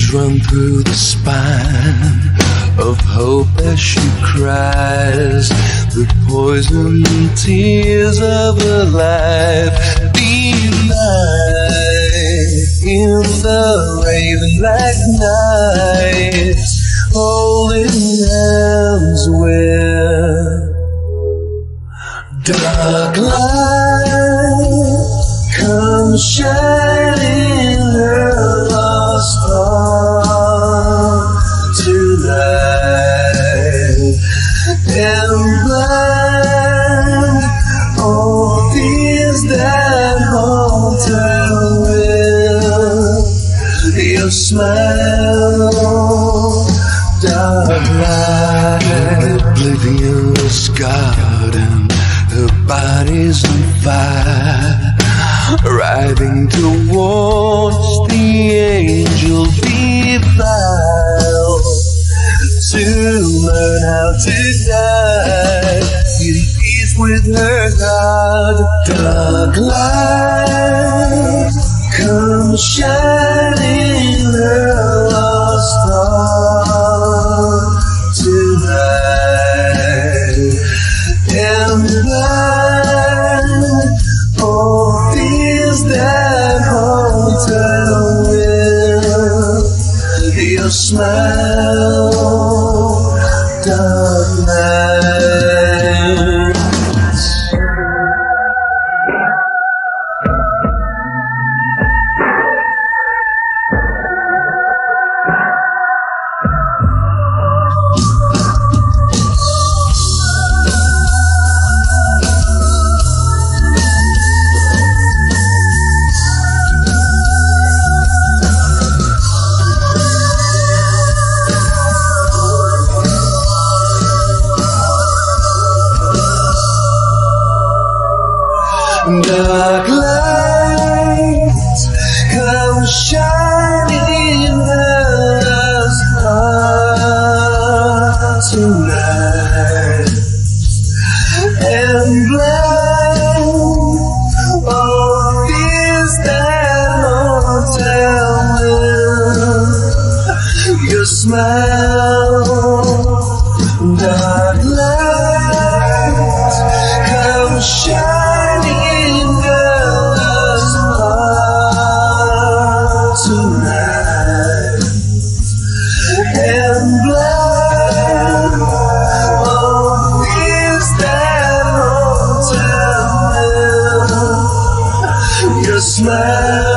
Chills run through the spine of hope as she cries the poison tears of her life. Be mine in the raven black night, holding hands where dark light comes shining her lost heart tonight, and blind all fears that haunt her will your smile, dark light. Oblivion's garden, her body's on fire, riding towards the angel defiled, to learn how to die in peace with her God. Dark light comes shining her lost heart tonight, and blind all fears that haunt her will your smile, dark night. Dark light comes shining in her heart tonight, and blind all fears that haunt her will your smile. Dark light comes shining tonight, and blind all fears that haunt her will your smile.